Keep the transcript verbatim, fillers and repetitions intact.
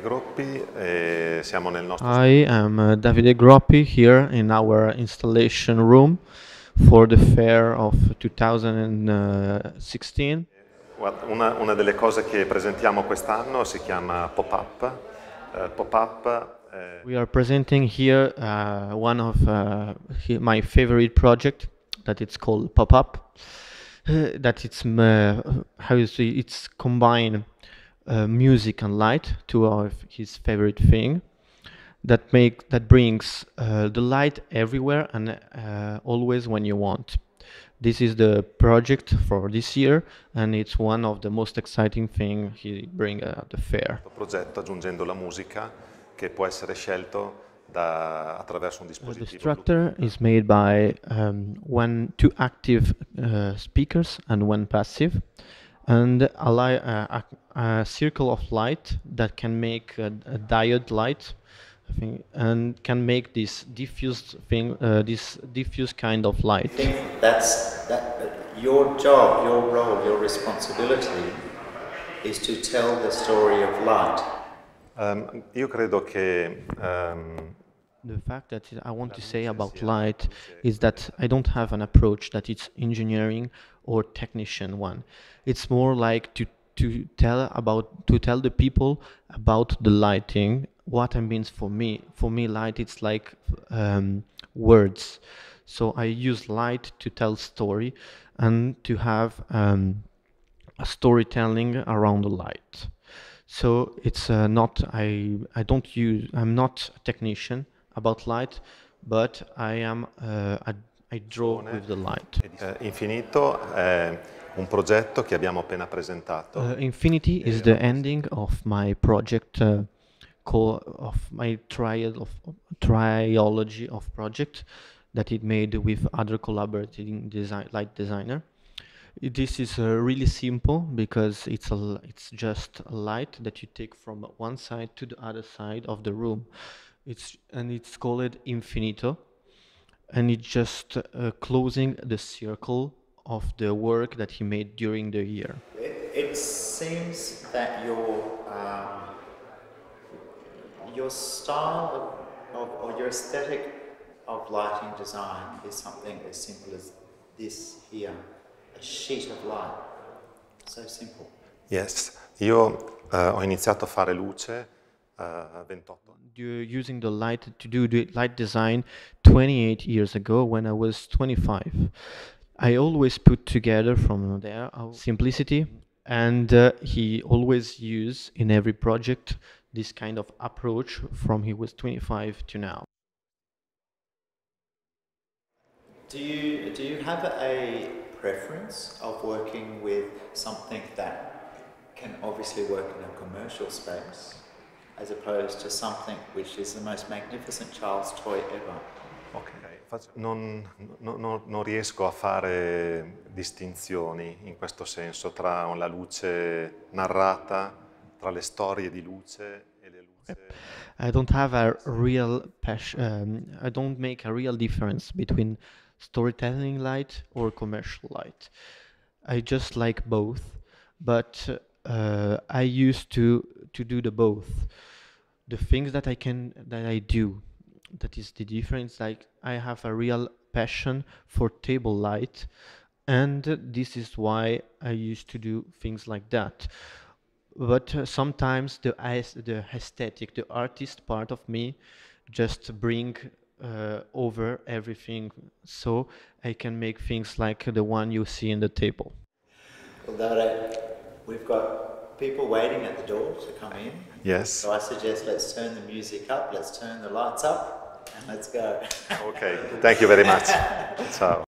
Groppi e siamo nel nostro I am uh, Davide Groppi here in our installation room for the fair of two thousand sixteen. Guarda, Una, una delle cose che presentiamo quest'anno si chiama Pop-Up. Eh, Pop-Up eh, We are presenting here uh, one of uh, he- my favorite project that it's called Pop-Up. Uh, that it's uh, how you say it's combine uh, music and light, two of his favorite thing. That make that brings uh, the light everywhere and uh, always when you want. This is the project for this year, and it's one of the most exciting thing he bring at the fair. questo progetto aggiungendo la musica che può essere scelto da- attraverso un Uh, the dispositivo structure is made by um, one two active uh, speakers and one passive, and a, li- uh, a, a circle of light that can make a, a diode light, I think, and can make this diffused thing, uh, this diffuse kind of I light. think that's that uh, your job, your role, your responsibility is to tell the story of light. Ehm, io credo che ehm, The fact that I want to say about light is that I don't have an approach that it's engineering or technician one. It's more like to to tell about to tell the people about the lighting, what it means for me. For me, light it's like um, words. So I use light to tell story and to have um, a storytelling around the light. So it's uh, not I I don't use I'm not a technician about light, but I am uh, I, I draw with the light. eh, Infinito è un progetto che abbiamo appena presentato. Uh, Infinity is the ending of my project, uh, call of my triad of triology of project that it made with other collaborating design light designer. I- This is uh, really simple because it's a l- it's just a light that you take from one side to the other side of the room. It's and it's called Infinito, and it's just uh, closing the circle of the work that he made during the year. It, it seems that your um, your style of, of or your aesthetic of lighting design is something as simple as this here, a sheet of light. So simple. Yes, io eh, ho iniziato a fare luce eh, a ventotto anni. Do using the light to do the light design twenty-eight years ago when I was twenty-five. I always put together from there our simplicity, and uh, he always use in every project this kind of approach from he was twenty-five to now. Do you do you have a preference of working with something that can obviously work in a commercial space, as opposed to something which is the most magnificent child's toy ever? Ok, faccio- non, no- no- non riesco a fare distinzioni in questo senso tra la luce narrata, tra le storie di luce e le luci. I don't have a real passion. Um, I don't make a real difference between storytelling light or commercial light. I just like both, but uh, I used to to do the both. The things that I can that I do, that is the difference. Like I have a real passion for table light, and this is why I used to do things like that. But uh, sometimes the aes- the aesthetic, the artist part of me, just bring uh, over everything, so I can make things like the one you see in the table. Although we've got people waiting at the door to come in, Yes, so I suggest let's turn the music up, let's turn the lights up, and let's go. ok, thank you very much. Ciao.